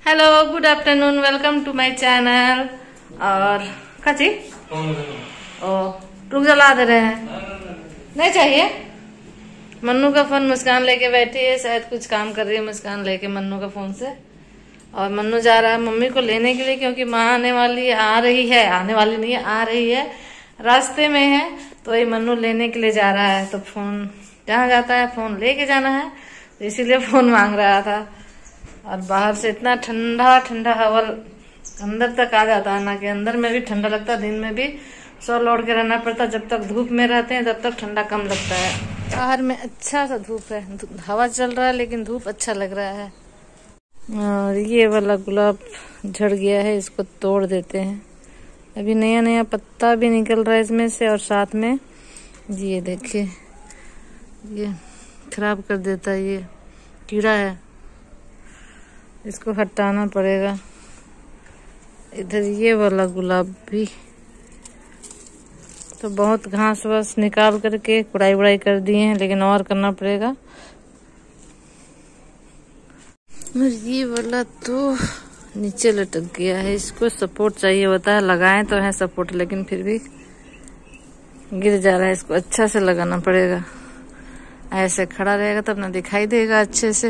Hello, good afternoon, welcome to my channel. और काची ओ रुक जला दे रहे हैं, नहीं चाहिए। मन्नू का फोन मुस्कान लेके बैठी है, शायद कुछ काम कर रही है मुस्कान लेके मन्नू का फोन से। और मन्नू जा रहा है मम्मी को लेने के लिए, क्योंकि माँ आने वाली आ रही है, आने वाली नहीं है, आ रही है, रास्ते में है, तो वही मन्नू लेने के लिए जा रहा है। तो फोन जहाँ जाता है फोन लेके जाना है, तो इसीलिए फोन मांग रहा था। और बाहर से इतना ठंडा ठंडा हवा अंदर तक आ जाता है ना, कि अंदर में भी ठंडा लगता है, दिन में भी सॉल ओढ़ के रहना पड़ता है। जब तक धूप में रहते हैं तब तक ठंडा कम लगता है। बाहर में अच्छा सा धूप है, हवा चल रहा है लेकिन धूप अच्छा लग रहा है। और ये वाला गुलाब झड़ गया है, इसको तोड़ देते हैं। अभी नया नया पत्ता भी निकल रहा है इसमें से, और साथ में ये देखिए, ये खराब कर देता है, ये कीड़ा है, इसको हटाना पड़ेगा। इधर ये वाला गुलाब भी तो बहुत घास वास निकाल करके कुड़ाई वुड़ाई कर दिए हैं, लेकिन और करना पड़ेगा। और ये वाला तो नीचे लटक गया है, इसको सपोर्ट चाहिए होता है। लगाए तो है सपोर्ट, लेकिन फिर भी गिर जा रहा है, इसको अच्छा से लगाना पड़ेगा। ऐसे खड़ा रहेगा तब ना दिखाई देगा अच्छे से।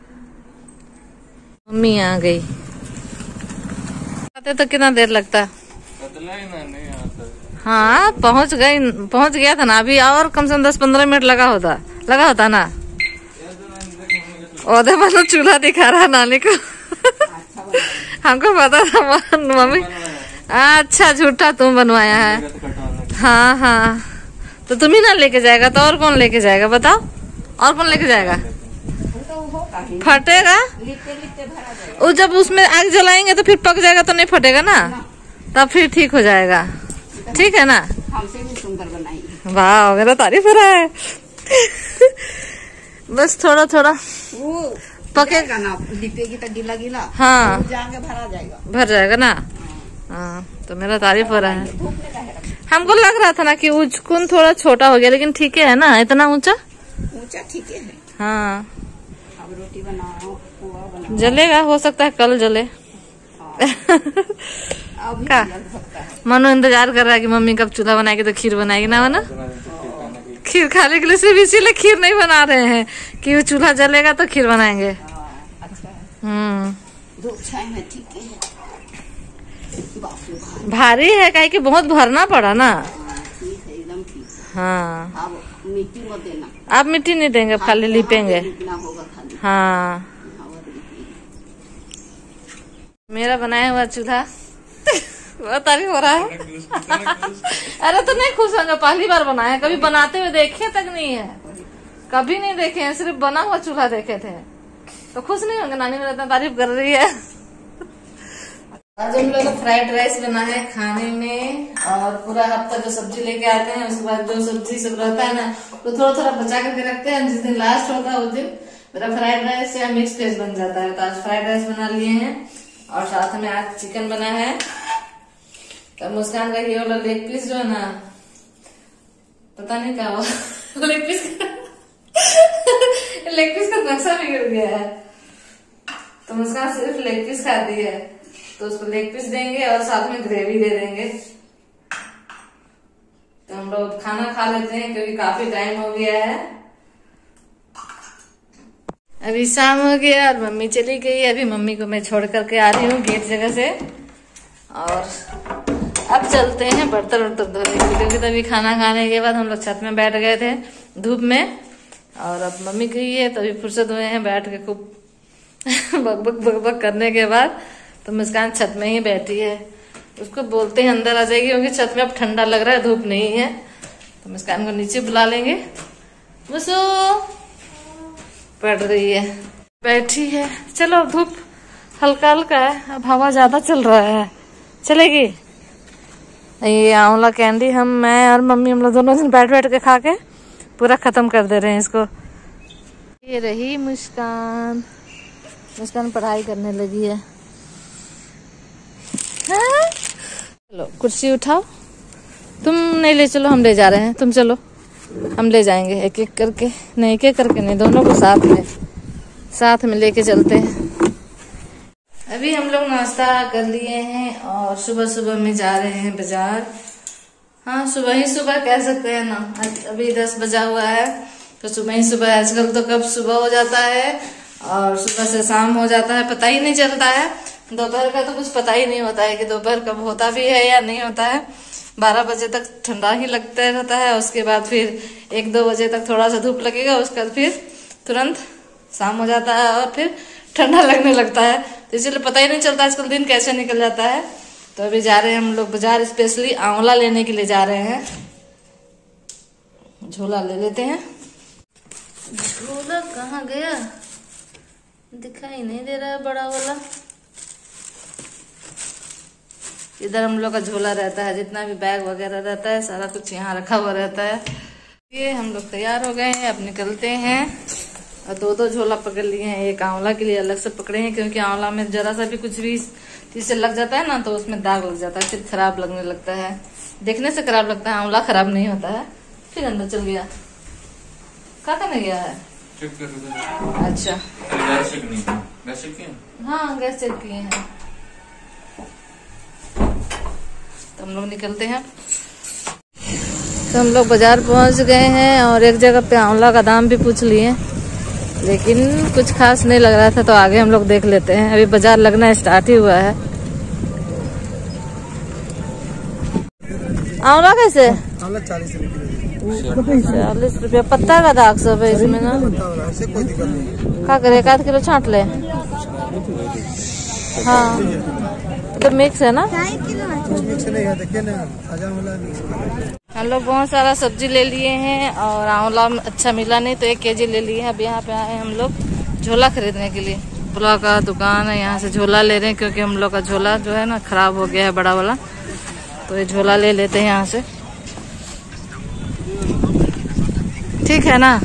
मम्मी आ गई, आते तो कितना देर लगता? हाँ पहुंच गया था ना अभी, और कम से कम 10-15 मिनट लगा होता ना। ओदे मतलब चूल्हा दिखा रहा नानी को। हमको पता था मम्मी। अच्छा, झूठा तुम बनवाया है। हाँ हाँ, तो तुम ही ना लेके जाएगा, तो और कौन लेके जाएगा बताओ? और कौन लेके जाएगा? फटेगा वो, जब उसमें आग जलाएंगे तो फिर पक जाएगा, तो नहीं फटेगा ना, तब फिर ठीक हो जाएगा। ठीक है ना? हमसे भी सुंदर बनाएंगे। वाह, मेरा तारीफ हो रहा है। बस थोड़ा थोड़ा वो पकेगा ना, लिपेगी तो गीला गीला। हाँ, जाके भर जाएगा ना। हाँ, तो मेरा तारीफ हो रहा है। हमको लग रहा था ना कि उचकुन थोड़ा छोटा हो गया, लेकिन ठीक है ना, इतना ऊंचा ठीक है। हाँ, अब रोटी बनाओ, पुआ बनाओ। जलेगा, हो सकता है कल जले। का मनु इंतजार कर रहा है कि मम्मी कब चूल्हा बनाएगी तो खीर बनाएगी ना। बना खीर खाने के लिए सिर्फ इसीलिए खीर नहीं बना रहे हैं कि वो चूल्हा जलेगा तो खीर बनाएंगे। अच्छा, ठीक है। भारी है, काहे कि बहुत भरना पड़ा ना। ठीक है, एकदम ठीक है। हाँ, अब मिट्टी मत देना। आप मिट्टी नहीं देंगे, खाली लिपेंगे। हाँ, मेरा बनाया हुआ चूल्हा बहुत तारीफ हो रहा है। अरे तो नहीं खुश होंगे, पहली बार बनाया, कभी बनाते हुए देखे तक नहीं है, कभी नहीं देखे हैं, सिर्फ बना हुआ चूल्हा देखे थे। तो खुश नहीं होंगे? नानी मेरा इतना तारीफ कर रही है। आज हम लोग फ्राइड राइस बना है खाने में, और पूरा हफ्ता जो सब्जी लेके आते हैं, उसके बाद जो सब्जी सब रहता है ना, तो थोड़ा थोड़ा बचा करके रखते हैं। जिस दिन लास्ट होता है उस दिन मेरा फ्राइड राइस या मिक्स वेज बन जाता है। तो आज फ्राइड राइस बना लिए हैं, और साथ में आज चिकन बना है। तो मुस्कान का ये वाला लेग पीस जो है ना, पता नहीं क्या हुआ, लेग पीस का नक्शा बिगड़ गया है, तो मुस्कान सिर्फ लेग पीस खाती है, तो उसको लेग पीस देंगे और साथ में ग्रेवी दे देंगे। तो हम लोग खाना खा लेते हैं, क्योंकि काफी टाइम हो गया है। अभी शाम हो गया और मम्मी चली गई। अभी मम्मी को मैं छोड़ करके आ रही हूँ गेट जगह से, और अब चलते हैं बर्तन वर्तन धोने के लिए, क्योंकि तभी खाना खाने के बाद हम लोग छत में बैठ गए थे धूप में, और अब मम्मी गई है, तभी फुर्सत हुए हैं बैठ के खूब बक करने के बाद। तो मुस्कान छत में ही बैठी है, उसको बोलते हैं अंदर आ जाएगी, क्योंकि छत में अब ठंडा लग रहा है, धूप नहीं है। तो मुस्कान को नीचे बुला लेंगे। मुसु पड़ रही है, बैठी है। चलो, धूप हल्का हल्का है, अब हवा ज्यादा चल रहा है, चलेगी। ये आंवला कैंडी मैं और मम्मी हम लोग दोनों दिन बैठ के खा के पूरा खत्म कर दे रहे हैं इसको। ये रही मुस्कान पढ़ाई करने लगी है। चलो कुर्सी उठाओ, तुम नहीं ले चलो, हम ले जा रहे हैं, तुम चलो, हम ले जाएंगे एक एक करके। नहीं, एक एक करके नहीं, दोनों को साथ में लेके चलते हैं। अभी हम लोग नाश्ता कर लिए हैं और सुबह सुबह में जा रहे हैं बाजार। हाँ, सुबह ही सुबह कह सकते हैं ना, अभी 10 बजा हुआ है तो सुबह ही सुबह। आजकल तो कब सुबह हो जाता है और सुबह से शाम हो जाता है, पता ही नहीं चलता है। दोपहर का तो कुछ पता ही नहीं होता है कि दोपहर कब होता भी है या नहीं होता है। 12 बजे तक ठंडा ही लगता रहता है, उसके बाद फिर 1-2 बजे तक थोड़ा सा धूप लगेगा, उसके बाद फिर तुरंत शाम हो जाता है और फिर ठंडा लगने लगता है। तो इसलिए पता ही नहीं चलता आजकल दिन कैसे निकल जाता है। तो अभी जा रहे हैं हम लोग बाजार, स्पेशली आंवला लेने के लिए जा रहे हैं। झोला ले लेते हैं। झोला कहाँ गया, दिखाई नहीं दे रहा है बड़ा वाला। इधर हम लोग का झोला रहता है, जितना भी बैग वगैरह रहता है सारा कुछ यहाँ रखा हुआ रहता है। ये हम लोग तैयार हो गए हैं, अब निकलते हैं। और 2-2 झोला पकड़ लिए हैं। एक आंवला के लिए अलग से पकड़े हैं, क्योंकि आंवला में जरा सा भी कुछ भी चीज से लग जाता है ना तो उसमें दाग लग जाता है, फिर खराब लगने लगता है। देखने से खराब लगता है, आंवला खराब नहीं होता है। फिर अंदर चल गया, कहाँ करने गया है? अच्छा, हाँ गैस चेक किए हैं। तो हम लोग निकलते हैं। तो हम लोग बाजार पहुंच गए हैं और एक जगह पे आंवला का दाम भी पूछ लिए, लेकिन कुछ खास नहीं लग रहा था तो आगे हम लोग देख लेते हैं। अभी बाजार लगना स्टार्ट ही हुआ है। आंवला कैसे? आंवला 40 रुपये। 40 रुपया। पत्ता का दाग सब है इसमें ना, क्या करे, 1 किलो छांट ले। हाँ तो मिक्स है ना, मिक्स नहीं है, देखिए ना, ताजा आंवला मिक्स। हम लोग बहुत सारा सब्जी ले लिए हैं और आंवला अच्छा मिला नहीं तो 1 केजी ले लिए हैं। अब यहाँ पे आए हम लोग झोला खरीदने के लिए। झोला का दुकान है, यहाँ से झोला ले रहे हैं क्योंकि हम लोग का झोला जो है ना खराब हो गया है, बड़ा वाला। तो ये झोला ले लेते हैं यहाँ से, ठीक है ना?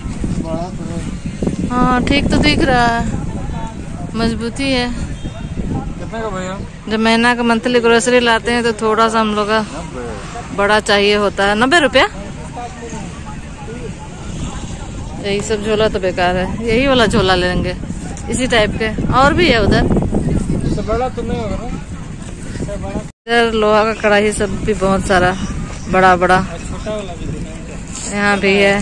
हाँ ठीक तो दिख रहा है, मजबूती है। कितने का भैया? जब महीना का मंथली ग्रोसरी लाते हैं तो थोड़ा सा हम लोग का बड़ा चाहिए होता है। 90 रुपया। यही सब झोला तो बेकार है, यही वाला झोला लेंगे, इसी टाइप के। और भी है उधर, बड़ा तो नहीं होगा ना? इधर लोहा का कढ़ाई सब भी बहुत सारा बड़ा बड़ा छोटा वाला भी देना। यहाँ भी है।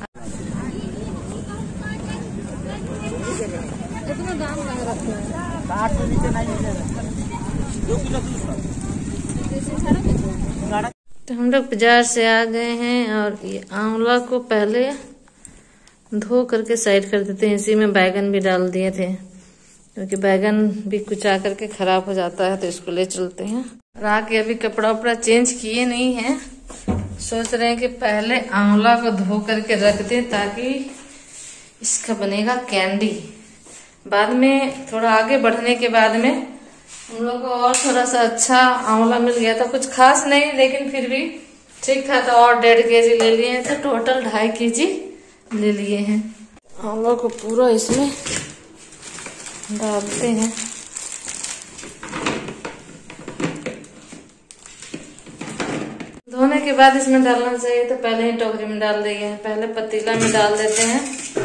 तो हम लोग बाजार से आ गए हैं और ये आंवला को पहले धो करके साइड कर देते हैं। इसी में बैगन भी डाल दिए थे, क्योंकि बैगन भी कुचा करके खराब हो जाता है, तो इसको ले चलते हैं। और आके अभी कपड़ा उपड़ा चेंज किए नहीं है, सोच रहे हैं कि पहले आंवला को धो करके रख दें ताकि इसका बनेगा कैंडी। बाद में थोड़ा आगे बढ़ने के बाद में हम लोग को और थोड़ा सा अच्छा आंवला मिल गया था, कुछ खास नहीं लेकिन फिर भी ठीक था, तो और 1.5 केजी ले लिए हैं, तो टोटल 2.5 केजी ले लिए हैं। आंवला को पूरा इसमें डालते हैं। धोने के बाद इसमें डालना चाहिए, तो पहले ही टोकरी में डाल दिए हैं। पहले पतीला में डाल देते हैं,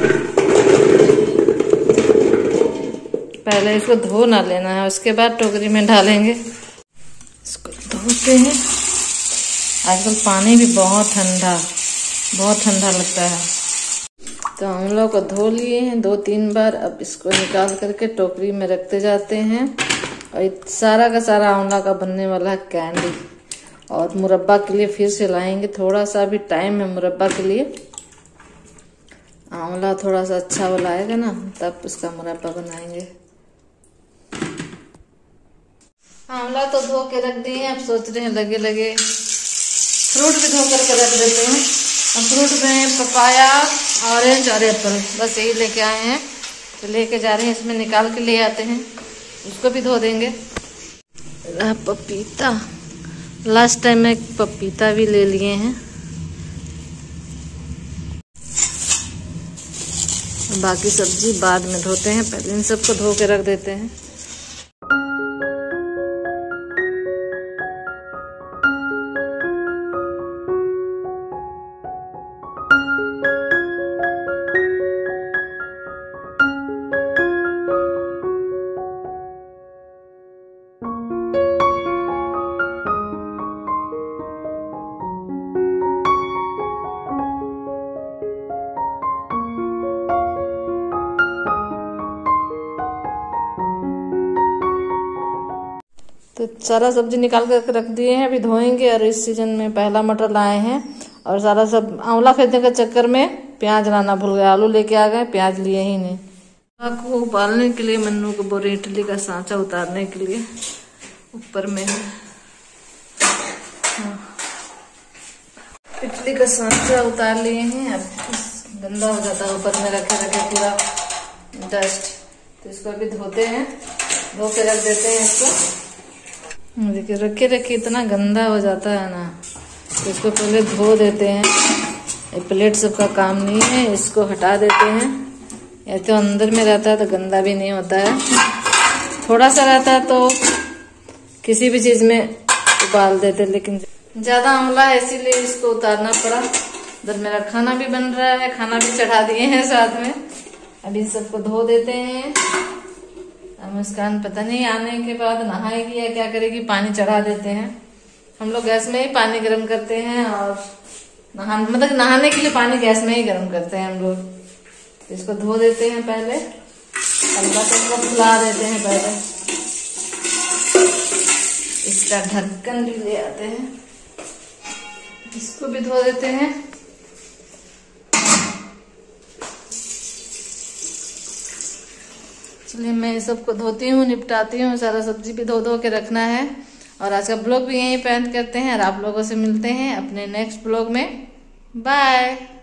पहले इसको धो ना लेना है, उसके बाद टोकरी में डालेंगे। इसको धोते हैं। आजकल पानी भी बहुत ठंडा लगता है। तो हम लोग को धो लिए हैं 2-3 बार। अब इसको निकाल करके टोकरी में रखते जाते हैं। और सारा का सारा आंवला का बनने वाला है कैंडी। और मुरब्बा के लिए फिर से लाएंगे, थोड़ा सा भी टाइम है मुरब्बा के लिए। आंवला थोड़ा सा अच्छा वाला आएगा ना, तब उसका मुरब्बा बनाएंगे। आंवला तो धो के रख दिए हैं, अब सोच रहे हैं लगे फ्रूट भी धो करके रख देते हैं। अब फ्रूट में पपाया, ऑरेंज और एप्पल, बस यही लेके आए हैं, तो लेके जा रहे हैं। इसमें निकाल के ले आते हैं, उसको भी धो देंगे। पपीता, लास्ट टाइम में पपीता भी ले लिए हैं। बाकी सब्जी बाद में धोते हैं, पहले इन सबको धो के रख देते हैं। तो सारा सब्जी निकाल कर रख दिए हैं, अभी धोएंगे। और इस सीजन में पहला मटर लाए हैं और सारा सब आंवला खरीदने के चक्कर में प्याज लाना भूल गए। आलू लेके आ गए, प्याज लिए ही नहीं। को उबालने के लिए मन्नू को बोरे इडली का सांचा उतारने के लिए ऊपर में है। इडली का सांचा उतार लिए हैं। अब गंदा हो जाता है ऊपर में रखे रखे पूरा डस्ट, तो इसको अभी धोते हैं, धो के रख देते हैं इसको। देखिए रखे रखे इतना गंदा हो जाता है ना, तो इसको पहले धो देते हैं। ये प्लेट सबका काम नहीं है, इसको हटा देते हैं। ये तो अंदर में रहता है तो गंदा भी नहीं होता है, थोड़ा सा रहता है तो किसी भी चीज में उबाल देते, लेकिन ज्यादा आंवला है इसीलिए इसको उतारना पड़ा। इधर मेरा खाना भी बन रहा है, खाना भी चढ़ा दिए हैं साथ में। अभी सबको धो देते हैं। अब मुस्कान पता नहीं आने के बाद नहाएगी या क्या करेगी, पानी चढ़ा देते हैं। हम लोग गैस में ही पानी गर्म करते हैं और नहाने के लिए पानी गैस में ही गर्म करते हैं हम लोग। इसको धो देते हैं पहले, हल्का सा इसको फुला देते हैं पहले। इसका ढक्कन भी ले आते हैं, इसको भी धो देते हैं। चलिए मैं सबको धोती हूँ, निपटाती हूँ। सारा सब्जी भी धो के रखना है। और आज का ब्लॉग भी यहीं पे एंड करते हैं और आप लोगों से मिलते हैं अपने नेक्स्ट ब्लॉग में। बाय।